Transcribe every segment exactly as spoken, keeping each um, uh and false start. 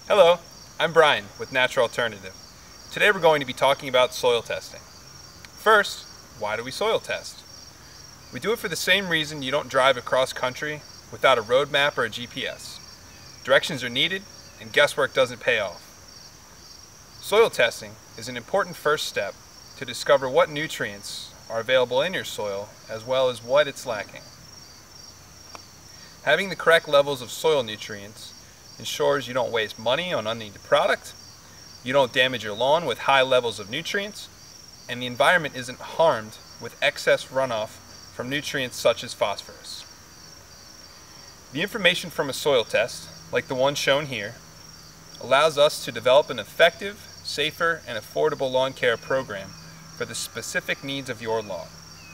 Hello, I'm Brian with Natural Alternative. Today we're going to be talking about soil testing. First, why do we soil test? We do it for the same reason you don't drive across country without a road map or a G P S. Directions are needed and guesswork doesn't pay off. Soil testing is an important first step to discover what nutrients are available in your soil as well as what it's lacking. Having the correct levels of soil nutrients ensures you don't waste money on unneeded product, you don't damage your lawn with high levels of nutrients, and the environment isn't harmed with excess runoff from nutrients such as phosphorus. The information from a soil test, like the one shown here, allows us to develop an effective, safer, and affordable lawn care program for the specific needs of your lawn.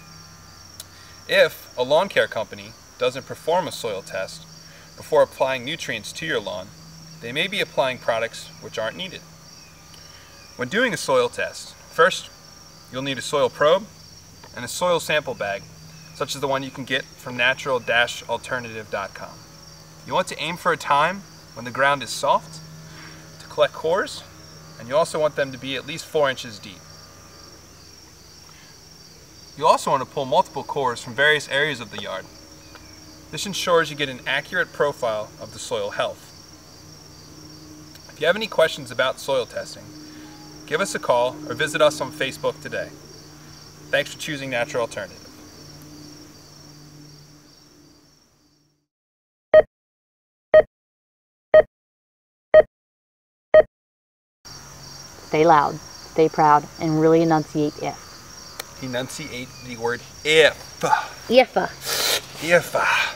If a lawn care company doesn't perform a soil test before applying nutrients to your lawn, they may be applying products which aren't needed. When doing a soil test, first you'll need a soil probe and a soil sample bag, such as the one you can get from natural dash alternative dot com. You want to aim for a time when the ground is soft to collect cores, and you also want them to be at least four inches deep. You also want to pull multiple cores from various areas of the yard. This ensures you get an accurate profile of the soil health. If you have any questions about soil testing, give us a call or visit us on Facebook today. Thanks for choosing Natural Alternative. Stay loud, stay proud, and really enunciate if. Enunciate the word if. If. If.